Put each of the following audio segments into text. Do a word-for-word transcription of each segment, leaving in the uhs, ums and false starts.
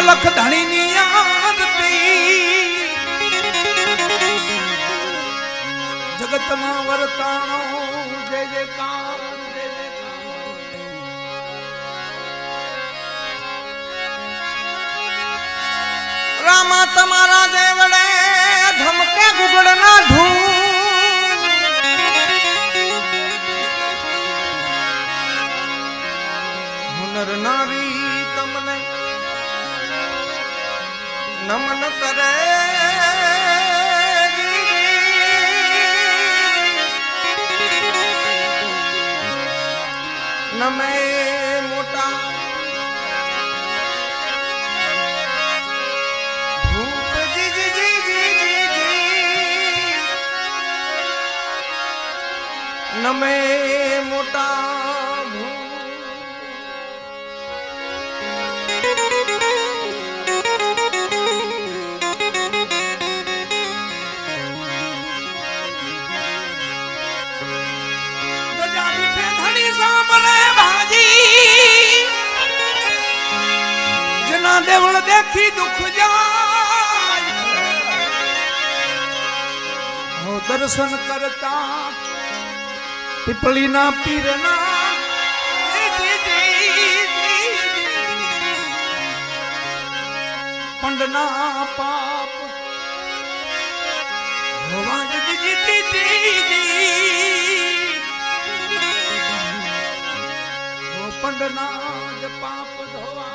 लख धनी नी आरती जगत मां वर्ताणो जय जयकार जय जयकार। रामा तमारा देवड़े धमके गुगड़ना धूम हुनर नारी तमने नमन करे नमे मोटा भूप जी जी जी जी जी जी नमे मोटा देवल देखी दुख जाय हो दर्शन करता पिपली ना पीरना पंडना पाप होवा जी जी जी जी हो पंडना पाप धोवा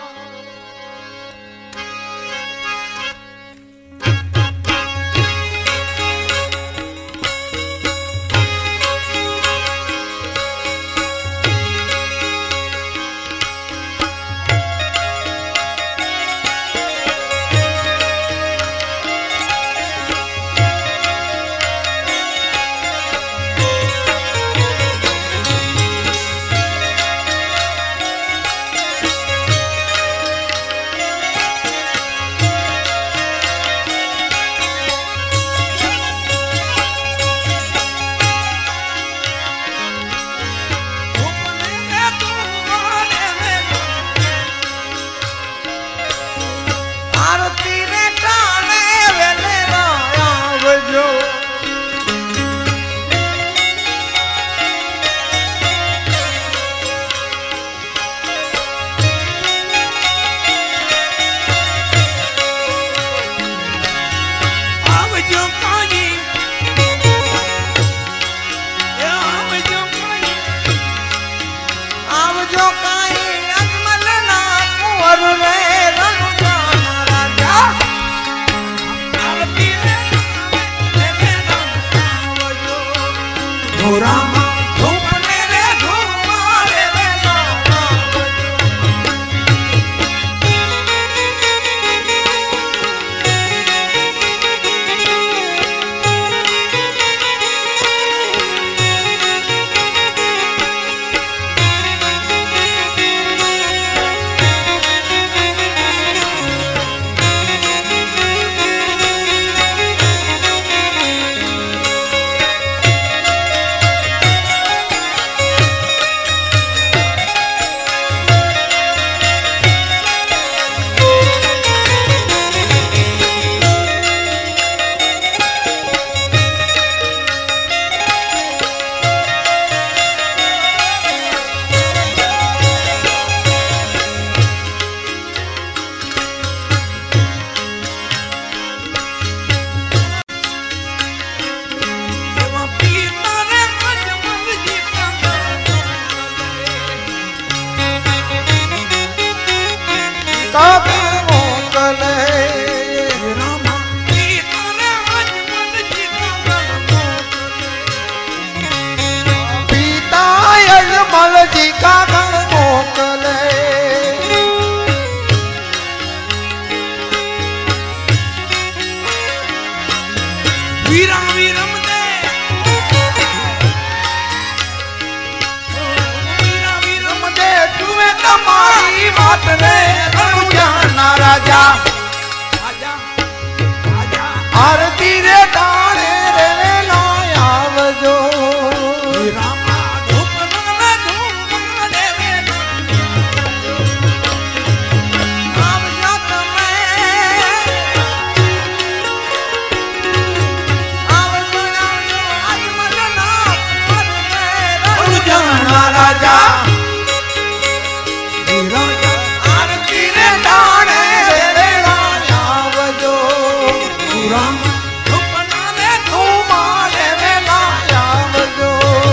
राजा आरती रे दाणे रे लाया जो रामा धूप न धूप ना राजा आरती रे दाणे वेला आवजो राम धूपना ने धूमाड़े वेला आवजो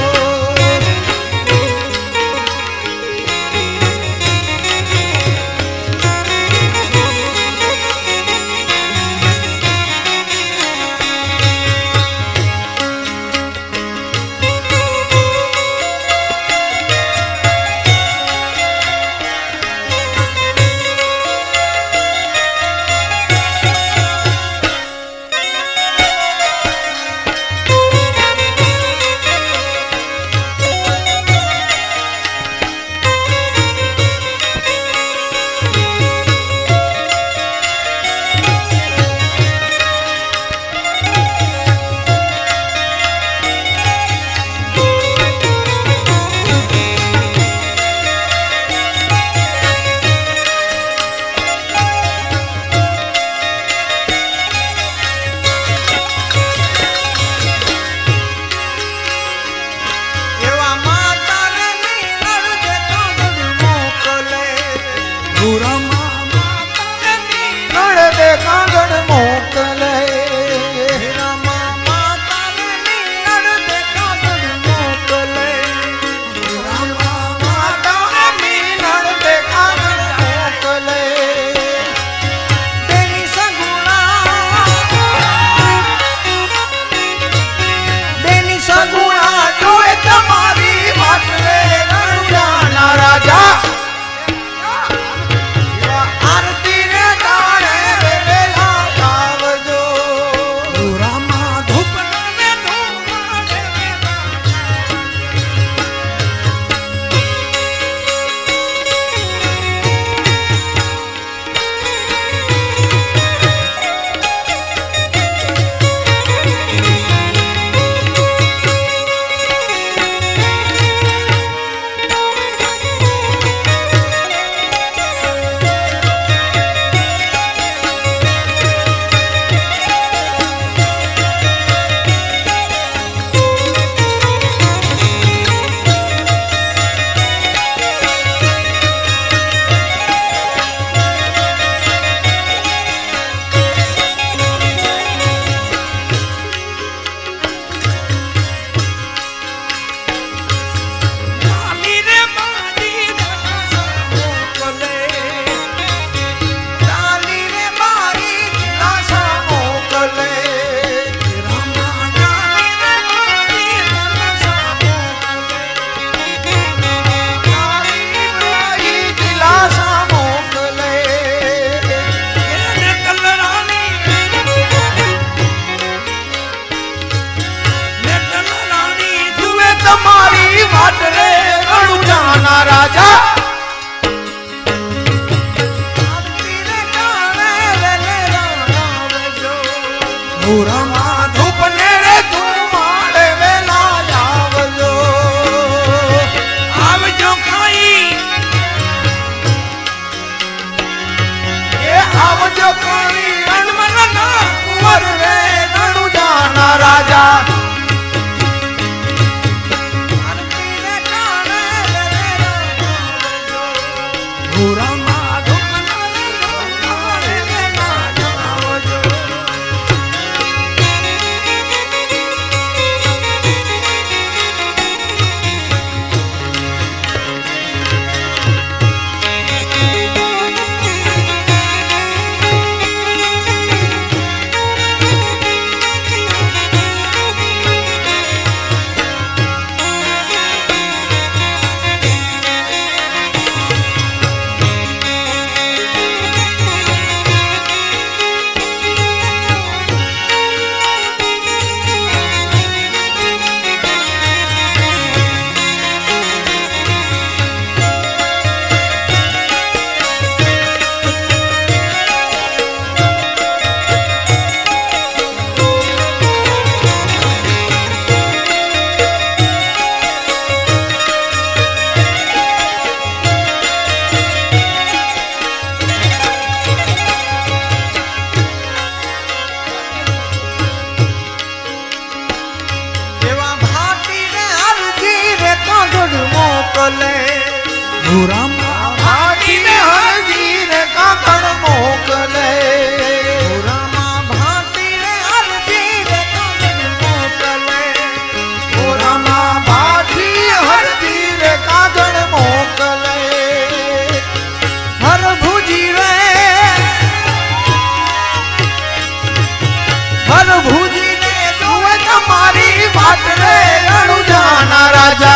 राजा रामा धूप नेड़े धूमाड़े वेला आवजो आवजो खाई ये आवजो खाई अनमन ना कुंवर रे नडू जाना राजा रामा भाटी ने हरदीर काकड़ मोकले रामा भाटी ने हरदीर काकड़ मोकले ओ रामा भाटी हरदीर काकड़ मोकले हर भुजी रे हर भुजी ने जोए तुम्हारी बात रे अणु जाना राजा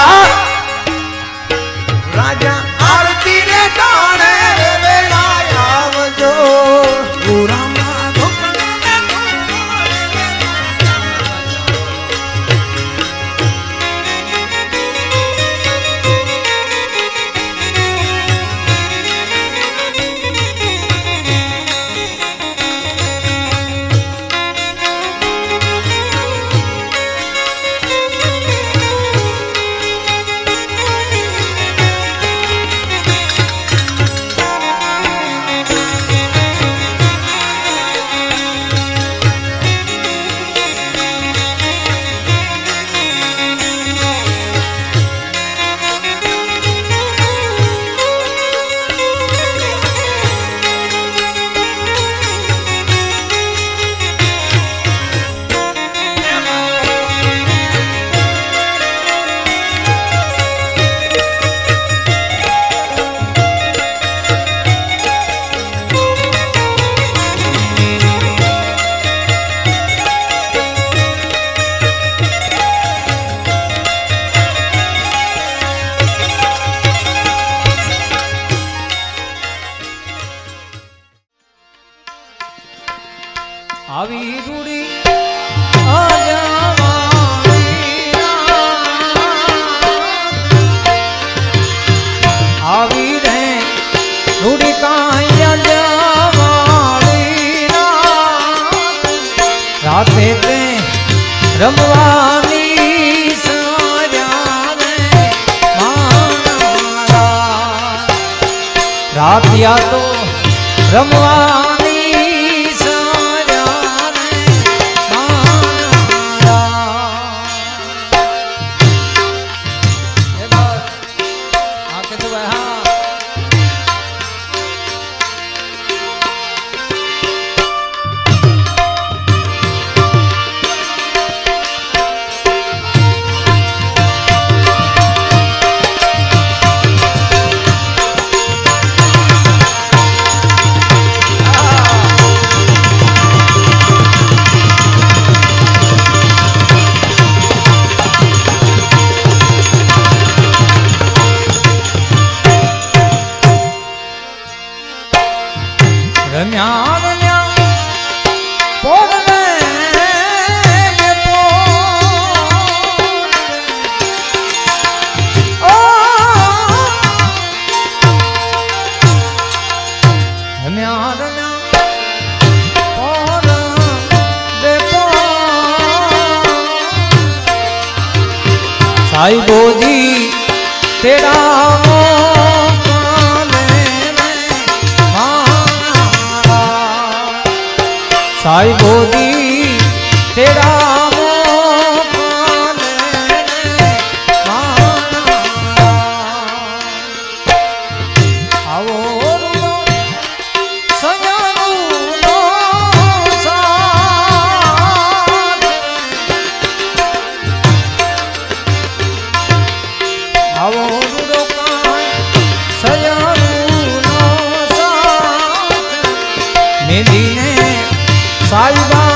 राजा आरती रे टाणे वेला आवजो रामा आवी रूड़ी आजावानी आवी रे रूड़ी काया जावानी राते ते रमवानी सारा रे माना रातिया तो रमवानी रम्या रम्या पोड़ने ये ओ रम्या रम्या पोड़ दे पो साई बोधी तेरा साई बोधी तेरा आओ सयानो आओ सयानो मेली ने साई बा